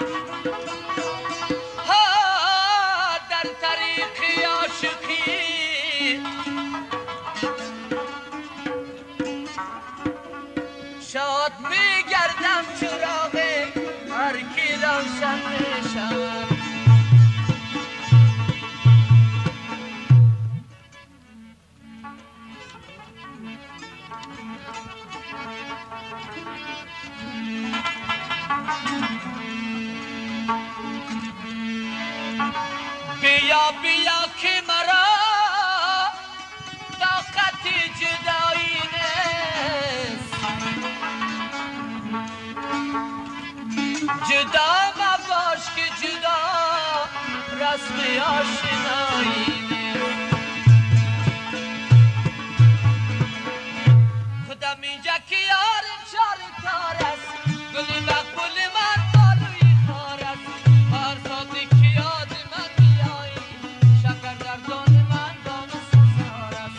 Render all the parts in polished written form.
در طریق عاشقی شاد میگردم چراغ هر کی روشن شود. بیا بیا که مرا طاقت جدایی نیست، جدا مباش که جدا رسم آشنایی نیست. خودم اینجا که یارم چار کار است، گل مقبول من بالوی خار است. هر ساعتی که یاد من بیایی شکر در جان من دام سزار است.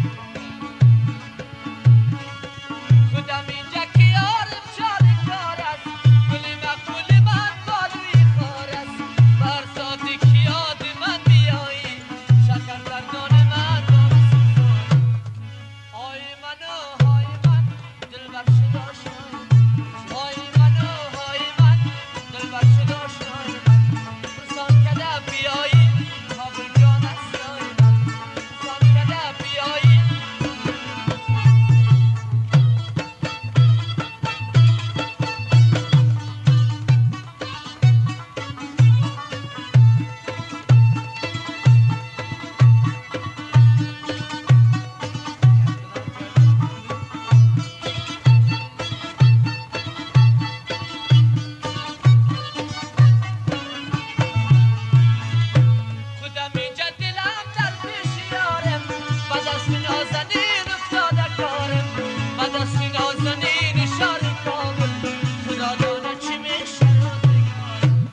خودم اینجا که یارم چار کار است، گل مقبول من بالوی خار است. هر ساعتی که یاد من بیایی شکر در جان من دام سزار است. آی منو های من دلبر شد آشنای، های منو های من دلبر شد آشنای من. فرسان کده بیایی کابل جان است جای من. فرسان کده بیایی خودم اینجا دلم در پیش یارم، با دست نازنین افتاده کارم، با دست نازنین شار کامل. خدا دانه چی میشه روزگارم.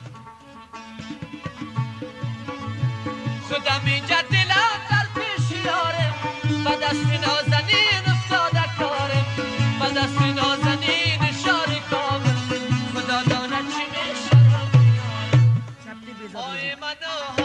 خودم اینجا دلم در پیش یارم، با دست نازنین افتاده کارم، با دست نازنین شار کامل. خدا دانه چی میشه روزگارم. آی منو